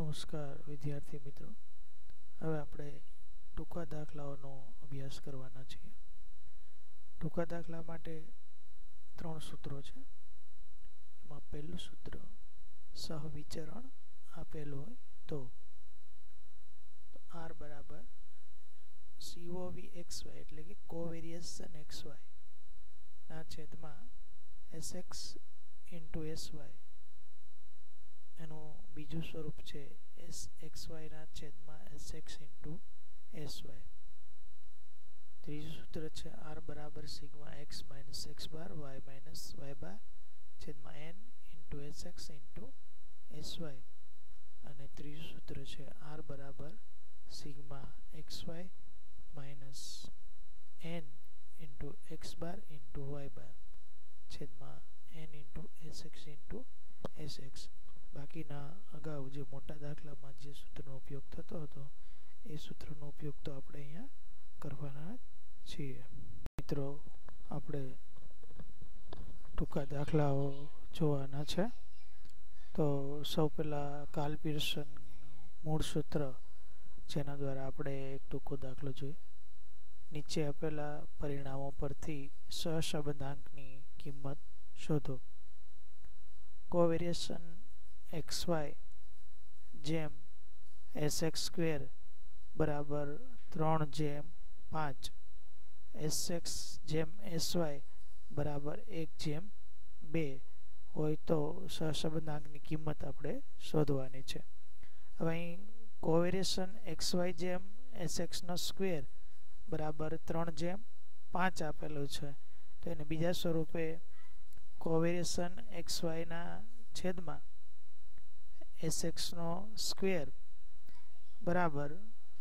નમસ્કાર વિદ્યાર્થી મિત્રો, હવે આપણે ટૂંકા દાખલાઓનો અભ્યાસ કરવાના છીએ। ટૂંકા દાખલા માટે ત્રણ સૂત્રો છે। એમાં પહેલું સૂત્ર સહવિચરણ આપેલું હોય તો r બરાબર COVXY એટલે કે કોવેરિએશન XY ના છેદમાં SX ઇન્ટુ SY, એનું બીજું સ્વરૂપ છે SXY ના છેદમાં SX ઇન્ટુ SY। ત્રીજું સૂત્ર છે r બરાબર sigma x minus x bar y minus y bar છેદમાં n into SX into SY, અને ત્રીજું સૂત્ર છે r બરાબર sigma XY minus n into x bar into y bar છેદમાં n into SX into SX। બાકીના અગાઉ જે મોટા દાખલામાં જે સૂત્રનો ઉપયોગ થતો હતો એ સૂત્રનો ઉપયોગ તો આપણે અહીંયા કરવાના છીએ। મિત્રો, આપણે ટૂંકા દાખલાઓ જોવાના છે। તો સૌ પહેલાં કાર્લ પીર્સન મૂળ સૂત્ર, જેના દ્વારા આપણે એક ટૂંકો દાખલો જોઈએ। નીચે આપેલા પરિણામો પરથી સહસંબંધાંકની કિંમત શોધો। કોવેરિએશન XY જેમ SX સ્ક્વેર બરાબર 3/5, SX જેમ SY બરાબર 1/2 હોય તો સહસંબંધાંકની કિંમત આપણે શોધવાની છે। હવે અહીં કોવેરિએશન XY જેમ SX નો સ્ક્વેર બરાબર 3/5 આપેલું છે, તો એને બીજા સ્વરૂપે કોવેરિએશન XY ના છેદમાં SX નો સ્ક્વેર બરાબર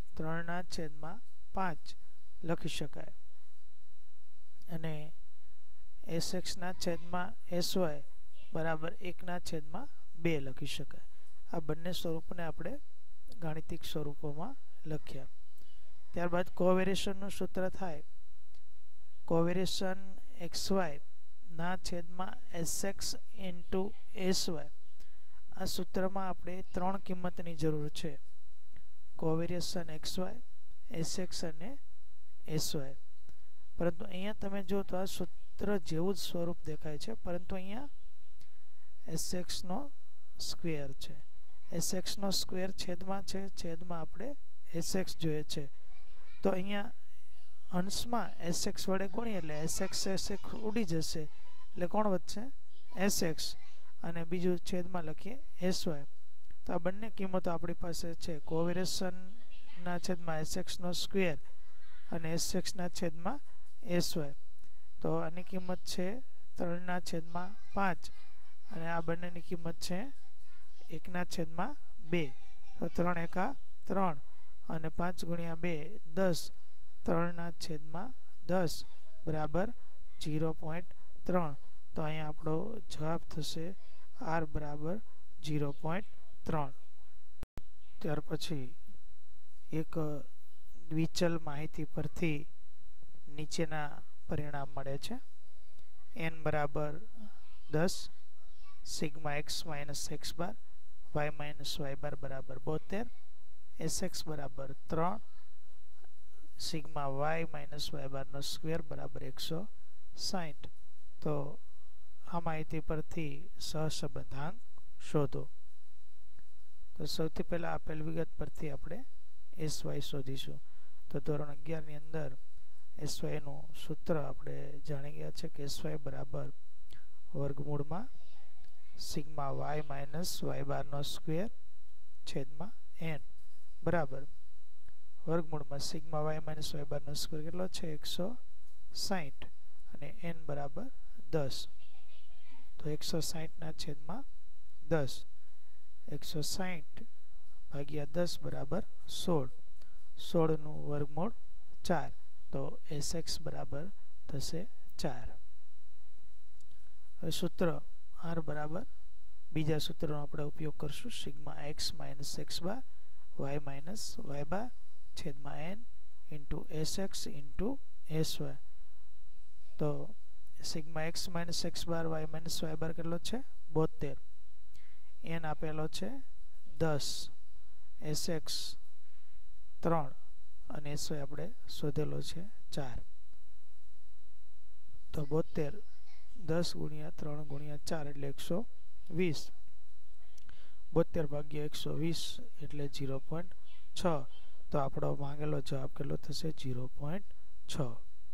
3/5 લખી શકાય, અને SX ના છેદમાં SY બરાબર 1/2 લખી શકાય। આ બંને સ્વરૂપને આપણે ગાણિતિક સ્વરૂપોમાં લખ્યા। ત્યારબાદ કોવેરિએશનનું સૂત્ર થાય કોવેરિએશન XY ના છેદમાં SX ઇન્ટુ SY। આ સૂત્રમાં આપણે ત્રણ કિંમતની જરૂર છે, કોવેરિએશન XY, SX અને SY। પરંતુ અહીંયા તમે જો તો આ સૂત્ર જેવું જ સ્વરૂપ દેખાય છે, પરંતુ અહીંયા SX નો સ્ક્વેર છે, SX નો સ્ક્વેર છેદમાં છે, છેદમાં આપણે SX જોઈએ છે, તો અહીંયા અંશમાં SX વડે ગુણીએ એટલે SX ઉડી જશે, એટલે કોણ વધશે? SX, અને બીજું છેદમાં લખીએ SY। તો આ બંને કિંમતો આપણી પાસે છે, કોવેરિએશન ના છેદમાં SX નો સ્ક્વેર અને SX ના છેદમાં SY। તો આની કિંમત છે 3/5, અને આ બંનેની કિંમત છે 1/2। તો 3 એકા 3 અને 5 ગુણ્યા 2 10, 3/10 બરાબર 0.3। તો અહીંયા આપણો જવાબ થશે r બરાબર 0.3। ત્યાર પછી એક દ્વિચલ માહિતી પરથી નીચેના પરિણામ મળે છે। n બરાબર 10, sigma x minus x bar y minus y bar બરાબર 72, SX બરાબર 3, સિગ્મા y માઇનસ y બારનો સ્ક્વેર બરાબર 160। તો આ માહિતી પરથી સહસંબંધાંક શોધો। તો સૌથી પહેલા આપેલ વિગત પરથી આપણે SY શોધીશું। તો ધોરણ 11 ની અંદર SY નું સૂત્ર આપણે જાણી ગયા છે કે SY બરાબર વર્ગમૂળમાં સિગ્મા y માઇનસ y બારનો સ્ક્વેર છેદમાં n બરાબર વર્ગમૂળમાં સિગ્મા y માઇનસ y બારનો સ્ક્વેર કેટલો છે? 160, અને n બરાબર 10, તો 160 ના છેદમાં 10, 160 ભાગ્યા 10 બરાબર 16, 16 નું વર્ગમૂળ 4, તો SX બરાબર થશે 4। હવે સૂત્ર r બરાબર બીજા સૂત્રનો આપણે ઉપયોગ કરશું, sigma x minus x bar y minus y bar છેદમાં n into SX into SY। તો sigma x minus x bar y minus y bar કેટલો છે? 72, n આપેલો છે 10, SX 3 અને SY આપણે શોધેલો છે 4. તો 72 10 ગુણ્યા 3 ગુણ્યા 4 એટલે 120. 72 ભાગ્યા 120 એટલે 0.6. તો આપણો માંગેલો જવાબ કેટલો થશે? 0.6.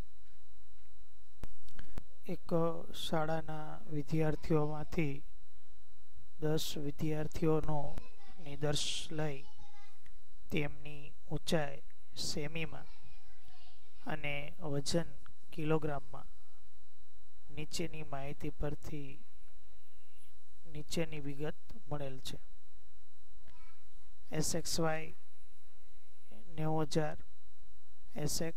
એક શાળાના વિદ્યાર્થીઓમાંથી 10 વિદ્યાર્થીઓનો નિદર્શ લઈ તેમની ઊંચાઈ સેમીમાં અને વજન કિલોગ્રામમાં નીચેની માહિતી પરથી નીચેની વિગત મળેલ છે. SXY 90,000, SX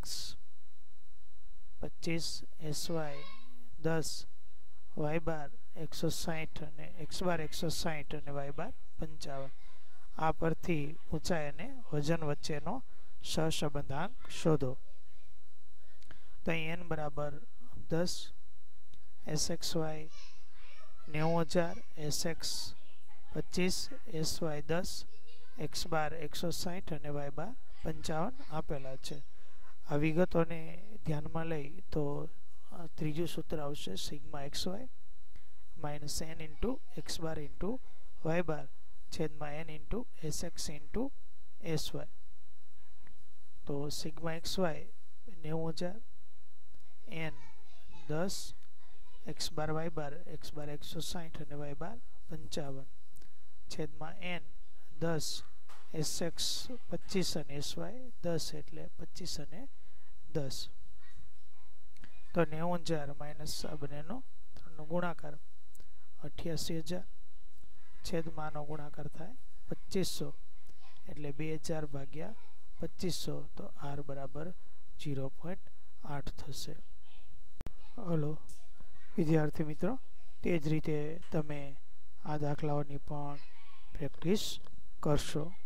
25, SY 10, Y bar 160 અને X બાર 160 અને Y બાર 55. આ પરથી ઊંચાઈ અને વજન વચ્ચેનો સહસંબંધાંક શોધો. તો અહીં n બરાબર 10, SXY 90,000, SX 25, SY 10, X બાર 160 અને Y બાર 55 આપેલા છે. આ વિગતોને ધ્યાનમાં લઈ તો ત્રીજું સૂત્ર આવશે sigma XY minus n into X bar into Y bar છેદમાં n into SX into SY. તો sigma XY 90,000, n 10, X bar Y bar 160 અને Y બાર 55 છેદમાં n 10, SX 25 અને SY 10 એટલે 25 અને 10. તો 90,000 માઇનસ આ બંનેનો ગુણાકાર 88,000 છેદમાં નો ગુણાકાર થાય 2500 એટલે 2000 ભાગ્યા 2500. તો R બરાબર 0.8 થશે. હલો વિદ્યાર્થી મિત્રો, તે જ રીતે તમે આ દાખલાઓની પણ પ્રેક્ટિસ કરશો.